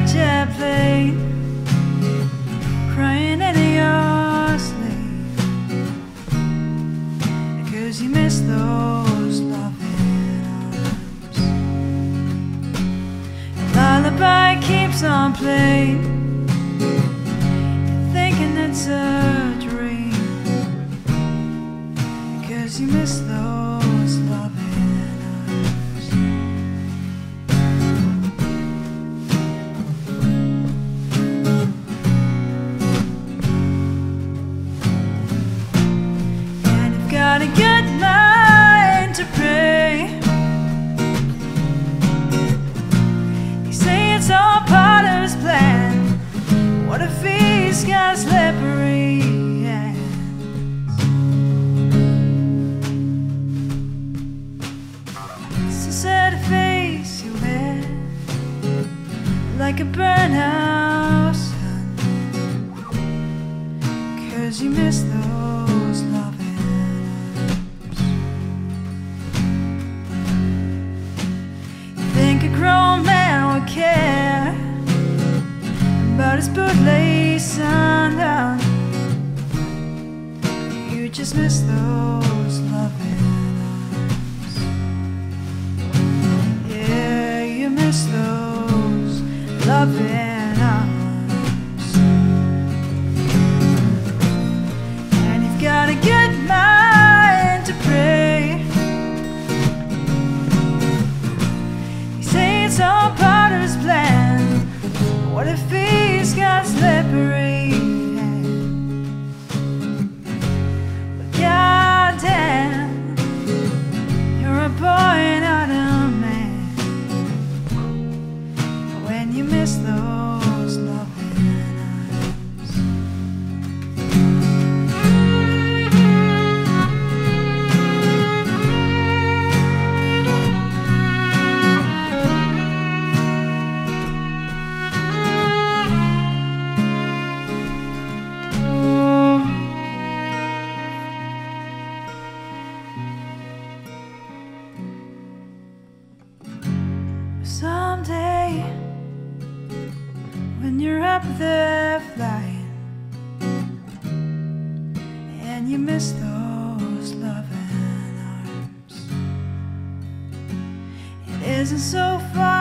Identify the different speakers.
Speaker 1: jet plane, crying in your sleep, because you miss those loving arms. Your lullaby keeps on playing, you're thinking it's a dream, because you miss those loving arms. And you've got a good mind to pray. You say it's all part of his plan. What if he's got slippery hands? So sad a face you wear, like a burnout sun, 'cause you miss those loving arms. You think a grown man would care about his bootlace undone. You just miss those loving arms. Yeah, you miss those loving arms. And you've got a good mind to pray. You say it's all part of his plan. What if he's got slippery hands? But goddamn, you're a boy, not a man, when you miss those loving arms. Someday, when you're up there flying, and you miss those loving arms, it isn't so far